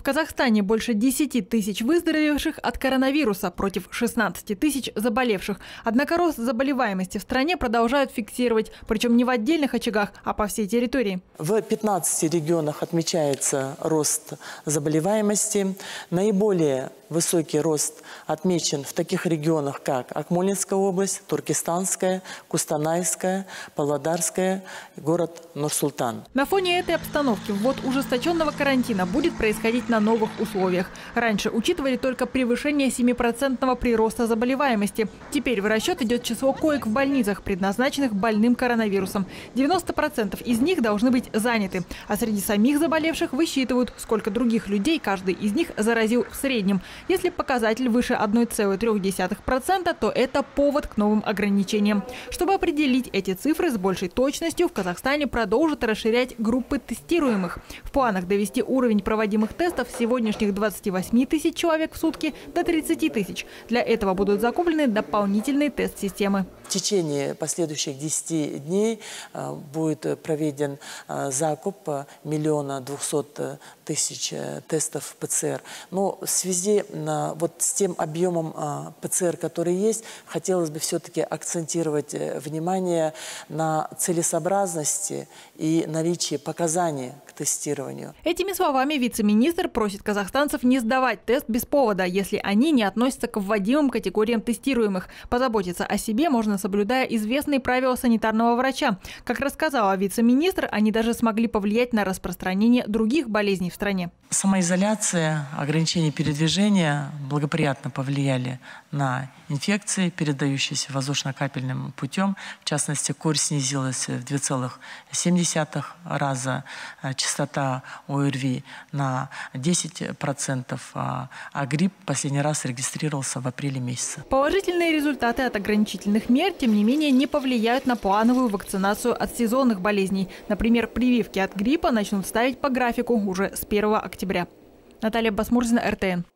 В Казахстане больше 10 тысяч выздоровевших от коронавируса против 16 тысяч заболевших. Однако рост заболеваемости в стране продолжают фиксировать, причем не в отдельных очагах, а по всей территории. В 15 регионах отмечается рост заболеваемости. Наиболее высокий рост отмечен в таких регионах, как Акмолинская область, Туркестанская, Кустанайская, Павлодарская, город Нур-Султан. На фоне этой обстановки ввод ужесточенного карантина будет происходить на новых условиях. Раньше учитывали только превышение 7% прироста заболеваемости. Теперь в расчет идет число коек в больницах, предназначенных больным коронавирусом. 90% из них должны быть заняты. А среди самих заболевших высчитывают, сколько других людей каждый из них заразил в среднем. Если показатель выше 1,3%, то это повод к новым ограничениям. Чтобы определить эти цифры с большей точностью, в Казахстане продолжат расширять группы тестируемых. В планах довести уровень проводимых тестов с сегодняшних 28 тысяч человек в сутки до 30 тысяч. Для этого будут закуплены дополнительные тест-системы. В течение последующих 10 дней будет проведен закуп 1 200 000 тестов ПЦР. Но в связи вот с тем объемом ПЦР, который есть, хотелось бы все-таки акцентировать внимание на целесообразности и наличии показаний к тестированию. Этими словами вице-министр просит казахстанцев не сдавать тест без повода, если они не относятся к вводимым категориям тестируемых. Позаботиться о себе можно, соблюдая известные правила санитарного врача. Как рассказала вице-министр, они даже смогли повлиять на распространение других болезней в стране. Самоизоляция, ограничение передвижения благоприятно повлияли на инфекции, передающиеся воздушно-капельным путем. В частности, корь снизилась в 2,7 раза, частота ОРВИ на 10%, а грипп последний раз регистрировался в апреле месяце. Положительные результаты от ограничительных мер, тем не менее, не повлияют на плановую вакцинацию от сезонных болезней. Например, прививки от гриппа начнут ставить по графику уже с 1 октября. Наталья Басмурзина, РТН.